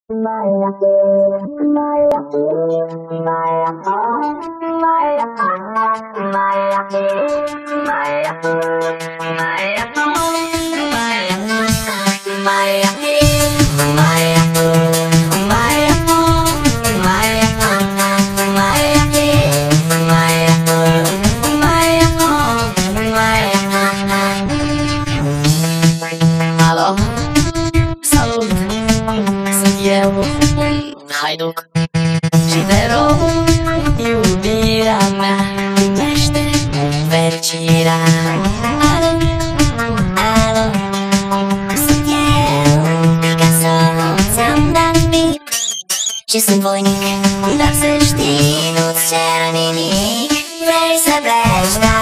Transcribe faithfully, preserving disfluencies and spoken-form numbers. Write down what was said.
Alo, salut, sunt eu, un haiduc și te rog, iubirea mea, primește fericirea. Alo, alo, sunt eu, Picasso, ți-am dat bip și sunt voinic, dar să știi, nu-ți cer nimic. Vrei să pleci, dar